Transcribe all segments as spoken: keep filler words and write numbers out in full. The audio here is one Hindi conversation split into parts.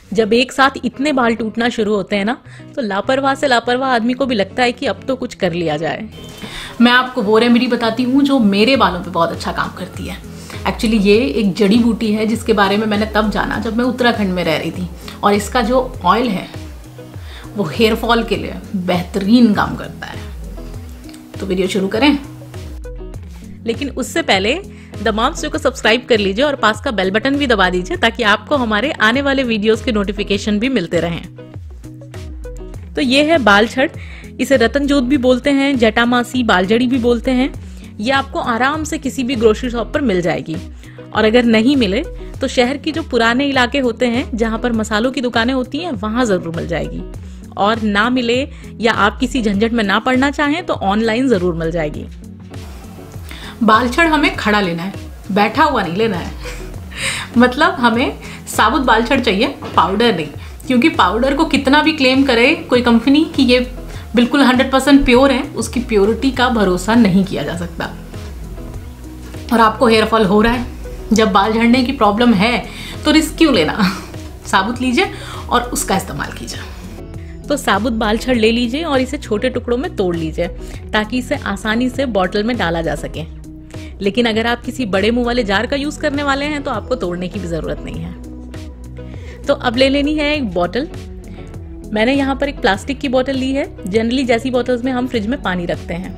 जब एक साथ इतने बाल टूटना शुरू होते हैं ना, तो लापरवाह से लापरवाह आदमी को भी लगता है कि अब तो कुछ कर लिया जाए। मैं आपको वो रेमेडी बताती हूँ जो मेरे बालों पे बहुत अच्छा काम करती है। एक्चुअली ये एक जड़ी बूटी है जिसके बारे में मैंने तब जाना जब मैं उत्तराखंड में रह रही थी, और इसका जो ऑयल है वो हेयर फॉल के लिए बेहतरीन काम करता है। तो वीडियो शुरू करें, लेकिन उससे पहले द मॉम्स शो को सब्सक्राइब कर लीजिए और पास का बेल बटन भी दबा दीजिए ताकि आपको हमारे आने वाले वीडियोस के नोटिफिकेशन भी मिलते रहें। तो ये है बाल छड़। इसे रतनजोत भी बोलते हैं, जटामासी, बालजड़ी भी बोलते हैं। ये आपको आराम से किसी भी ग्रोसरी शॉप पर मिल जाएगी, और अगर नहीं मिले तो शहर की जो पुराने इलाके होते हैं जहां पर मसालों की दुकानें होती हैं वहां जरूर मिल जाएगी, और ना मिले या आप किसी झंझट में ना पड़ना चाहें तो ऑनलाइन जरूर मिल जाएगी। बाल छड़ हमें खड़ा लेना है, बैठा हुआ नहीं लेना है। मतलब हमें साबुत बाल छड़ चाहिए, पाउडर नहीं, क्योंकि पाउडर को कितना भी क्लेम करे कोई कंपनी कि ये बिल्कुल हंड्रेड परसेंट प्योर है, उसकी प्योरिटी का भरोसा नहीं किया जा सकता। और आपको हेयर फॉल हो रहा है, जब बाल झड़ने की प्रॉब्लम है तो रिस्क क्यों लेना, साबुत लीजिए और उसका इस्तेमाल कीजिए। तो साबुत बाल छड़ ले लीजिए और इसे छोटे टुकड़ों में तोड़ लीजिए ताकि इसे आसानी से बॉटल में डाला जा सके। लेकिन अगर आप किसी बड़े मुंह वाले जार का यूज करने वाले हैं तो आपको तोड़ने की भी जरूरत नहीं है। तो अब ले लेनी है एक बॉटल। मैंने यहाँ पर एक प्लास्टिक की बोतल ली है। जनरली जैसी बोतल्स में हम फ्रिज में पानी रखते हैं,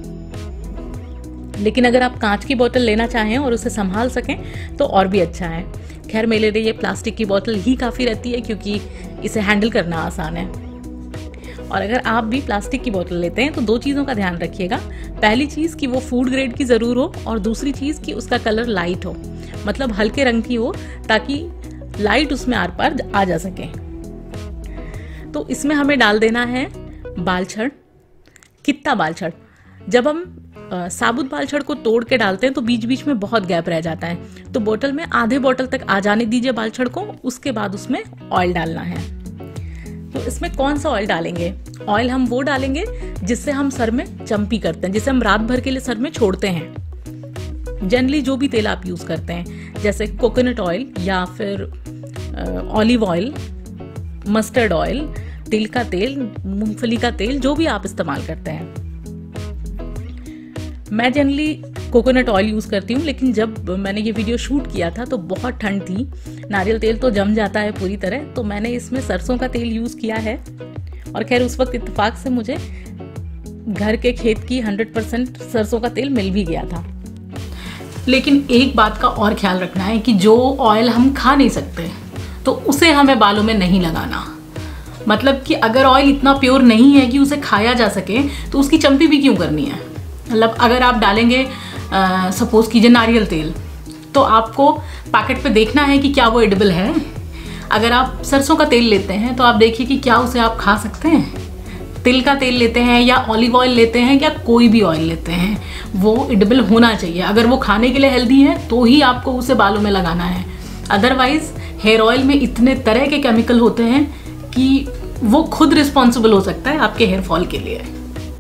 लेकिन अगर आप कांच की बोतल लेना चाहें और उसे संभाल सकें तो और भी अच्छा है। खैर मेरे लिए ये प्लास्टिक की बोतल ही काफी रहती है क्योंकि इसे हैंडल करना आसान है। और अगर आप भी प्लास्टिक की बोतल लेते हैं तो दो चीजों का ध्यान रखिएगा। पहली चीज कि वो फूड ग्रेड की जरूर हो, और दूसरी चीज कि उसका कलर लाइट हो, मतलब हल्के रंग की हो, ताकि लाइट उसमें आर पार आ जा सके। तो इसमें हमें डाल देना है बाल छड़। कितना बाल छड़? जब हम आ, साबुत बाल छड़ को तोड़ के डालते हैं तो बीच बीच में बहुत गैप रह जाता है, तो बोतल में आधे बोतल तक आ जाने दीजिए बाल छड़ को। उसके बाद उसमें ऑयल डालना है। तो इसमें कौन सा ऑयल डालेंगे? ऑयल हम वो डालेंगे जिससे हम सर में चंपी करते हैं, जिसे हम रात भर के लिए सर में छोड़ते हैं। जनरली जो भी तेल आप यूज करते हैं, जैसे कोकोनट ऑयल या फिर ऑलिव ऑयल, मस्टर्ड ऑयल, तिल का तेल, मूंगफली का तेल, जो भी आप इस्तेमाल करते हैं। मैं जनरली कोकोनट ऑयल यूज करती हूँ, लेकिन जब मैंने ये वीडियो शूट किया था तो बहुत ठंड थी, नारियल तेल तो जम जाता है पूरी तरह, तो मैंने इसमें सरसों का तेल यूज किया है। और खैर उस वक्त इत्तेफाक से मुझे घर के खेत की हंड्रेड परसेंट सरसों का तेल मिल भी गया था। लेकिन एक बात का और ख्याल रखना है कि जो ऑयल हम खा नहीं सकते तो उसे हमें बालों में नहीं लगाना। मतलब कि अगर ऑयल इतना प्योर नहीं है कि उसे खाया जा सके तो उसकी चंपी भी क्यों करनी है। मतलब अगर आप डालेंगे सपोज कीजिए नारियल तेल, तो आपको पैकेट पे देखना है कि क्या वो एडिबल है। अगर आप सरसों का तेल लेते हैं तो आप देखिए कि क्या उसे आप खा सकते हैं। तिल का तेल लेते हैं या ऑलिव ऑयल लेते हैं या कोई भी ऑयल लेते हैं, वो एडिबल होना चाहिए। अगर वो खाने के लिए हेल्दी है तो ही आपको उसे बालों में लगाना है। अदरवाइज हेयर ऑयल में इतने तरह के केमिकल होते हैं कि वो खुद रिस्पॉन्सिबल हो सकता है आपके हेयर फॉल के लिए।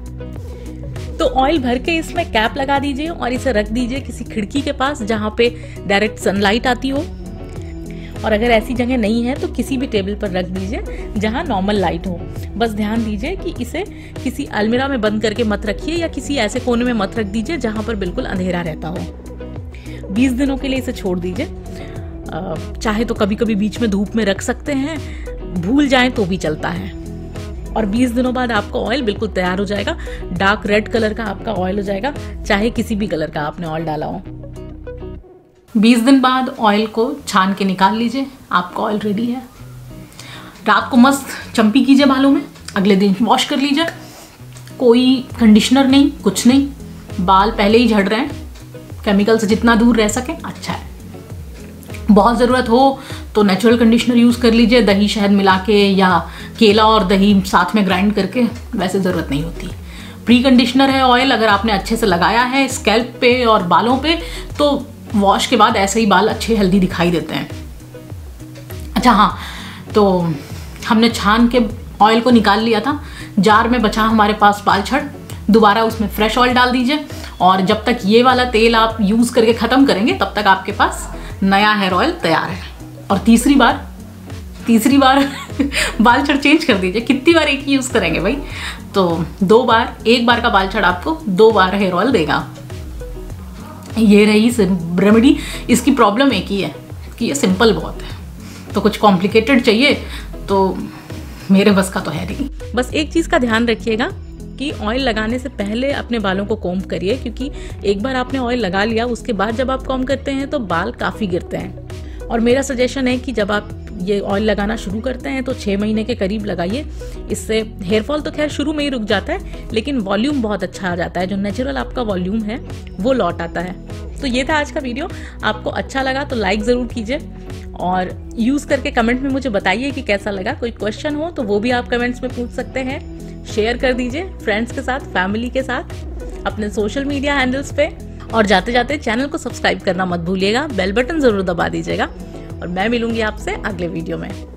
तो ऑयल भर के इसमें कैप लगा दीजिए और इसे रख दीजिए किसी खिड़की के पास जहां पे डायरेक्ट सनलाइट आती हो, और अगर ऐसी जगह नहीं है तो किसी भी टेबल पर रख दीजिए जहां नॉर्मल लाइट हो। बस ध्यान दीजिए कि इसे किसी अलमीरा में बंद करके मत रखिए या किसी ऐसे कोने में मत रख दीजिए जहां पर बिल्कुल अंधेरा रहता हो। बीस दिनों के लिए इसे छोड़ दीजिए। चाहे तो कभी कभी बीच में धूप में रख सकते हैं, भूल जाएं तो भी चलता है। और बीस दिनों बाद आपका ऑयल बिल्कुल तैयार हो जाएगा। डार्क रेड कलर का आपका ऑयल हो जाएगा, चाहे किसी भी कलर का आपने ऑयल डाला हो। बीस दिन बाद ऑयल को छान के निकाल लीजिए, आपका ऑयल रेडी है। रात को मस्त चंपी कीजिए बालों में, अगले दिन वॉश कर लीजिए। कोई कंडीशनर नहीं, कुछ नहीं, बाल पहले ही झड़ रहे हैं, केमिकल से जितना दूर रह सके अच्छा है। बहुत ज़रूरत हो तो नेचुरल कंडीशनर यूज़ कर लीजिए, दही शहद मिला के या केला और दही साथ में ग्राइंड करके, वैसे ज़रूरत नहीं होती। प्री कंडीशनर है ऑयल, अगर आपने अच्छे से लगाया है स्कैल्प पे और बालों पे तो वॉश के बाद ऐसे ही बाल अच्छे हेल्दी दिखाई देते हैं। अच्छा हाँ, तो हमने छान के ऑयल को निकाल लिया था, जार में बचा हमारे पास बाल छड़, दोबारा उसमें फ्रेश ऑयल डाल दीजिए और जब तक ये वाला तेल आप यूज़ करके ख़त्म करेंगे तब तक आपके पास नया हेयर ऑयल तैयार है। और तीसरी बार तीसरी बार बाल छड़ चेंज कर दीजिए, कितनी बार एक ही यूज़ करेंगे भाई। तो दो बार, एक बार का बाल छड़ आपको दो बार हेयर ऑयल देगा। ये रही रेमेडी। इसकी प्रॉब्लम एक ही है कि ये सिंपल बहुत है, तो कुछ कॉम्प्लिकेटेड चाहिए तो मेरे बस का तो है नहीं। बस एक चीज़ का ध्यान रखिएगा कि ऑयल लगाने से पहले अपने बालों को कॉम्ब करिए, क्योंकि एक बार आपने ऑयल लगा लिया उसके बाद जब आप कॉम्ब करते हैं तो बाल काफ़ी गिरते हैं। और मेरा सजेशन है कि जब आप ये ऑयल लगाना शुरू करते हैं तो छः महीने के करीब लगाइए। इससे हेयर फॉल तो खैर शुरू में ही रुक जाता है, लेकिन वॉल्यूम बहुत अच्छा आ जाता है, जो नेचुरल आपका वॉल्यूम है वो लौट आता है। तो ये था आज का वीडियो। आपको अच्छा लगा तो लाइक ज़रूर कीजिए और यूज़ करके कमेंट में मुझे बताइए कि कैसा लगा। कोई क्वेश्चन हो तो वो भी आप कमेंट्स में पूछ सकते हैं। शेयर कर दीजिए फ्रेंड्स के साथ, फैमिली के साथ, अपने सोशल मीडिया हैंडल्स पे। और जाते जाते चैनल को सब्सक्राइब करना मत भूलिएगा, बेल बटन ज़रूर दबा दीजिएगा। और मैं मिलूंगी आपसे अगले वीडियो में।